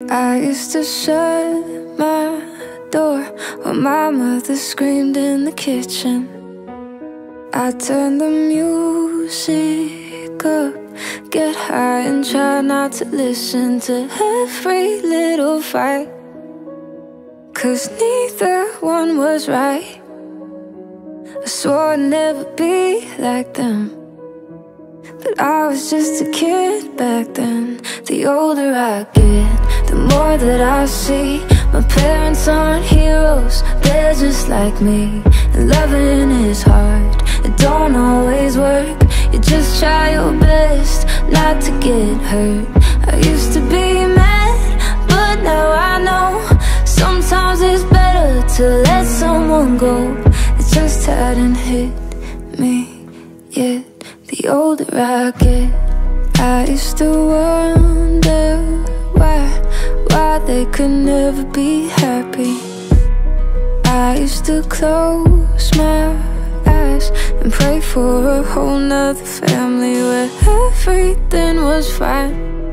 I used to shut my door while my mother screamed in the kitchen. I turned the music up, get high and try not to listen to every little fight, 'cause neither one was right. I swore I'd never be like them, but I was just a kid back then. The older I get, the more that I see my parents aren't heroes, they're just like me. And loving is hard, it don't always work. You just try your best not to get hurt. I used to be mad, but now I know sometimes it's better to let someone go. It just hadn't hit me yet. The older I get, I used to wonder why they could never be happy. I used to close my eyes and pray for a whole nother family where everything was fine,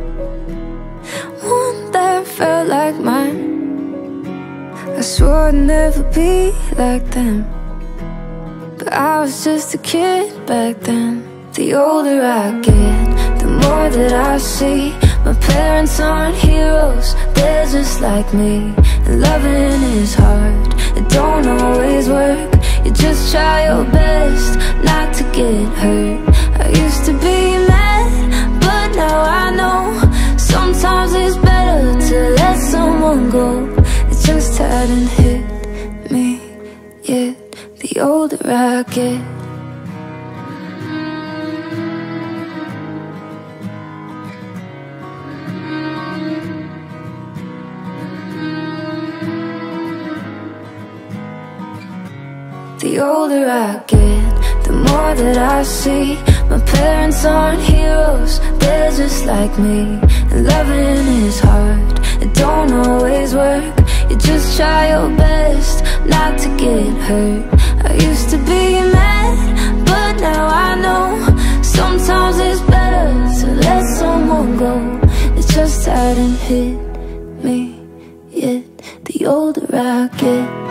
one that felt like mine. I swore I'd never be like them, but I was just a kid back then. The older I get, the more that I see my parents aren't heroes, they're just like me. And loving is hard, it don't always work. You just try your best not to get hurt. I used to be mad, but now I know sometimes it's better to let someone go. It just hadn't hit me yet. The older I get. The older I get, the more that I see my parents aren't heroes, they're just like me. And loving is hard, it don't always work. You just try your best not to get hurt. I used to be mad, but now I know sometimes it's better to let someone go. It just hadn't hit me yet. The older I get.